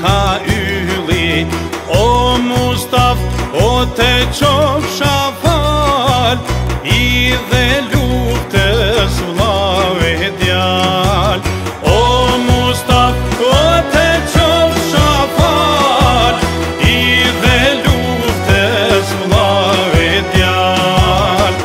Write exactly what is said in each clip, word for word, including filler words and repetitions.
ka ylli. O Mustaf, o te qofsha fal, i dhe luftës vllave djal. O Mustaf, o te qofsha fal, i dhe luftës vllave djal.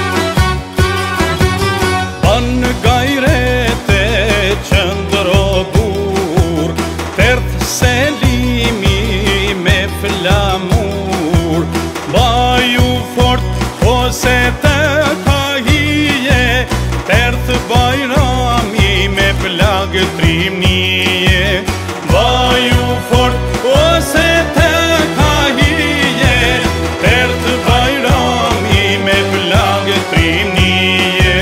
Ban gajrete qëndro bur, tërth Selimi me flamur. Baju fort ose të kahije, tërth Bajrami me plagë trimnije. Baju fort ose të kahije, tërth Bajrami me plagë trimnije.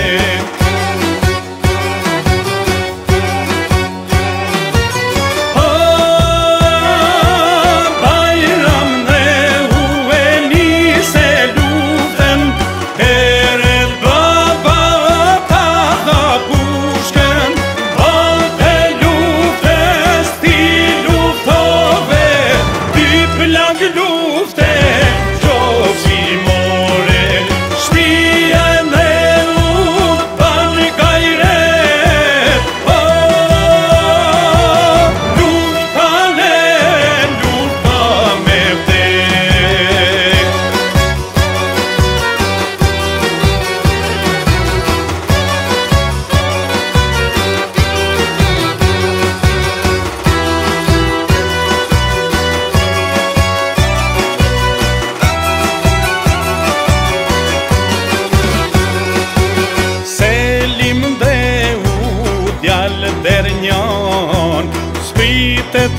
Dernjan, spritet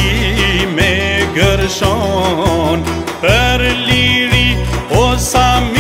mali me gërshon, për liri o sa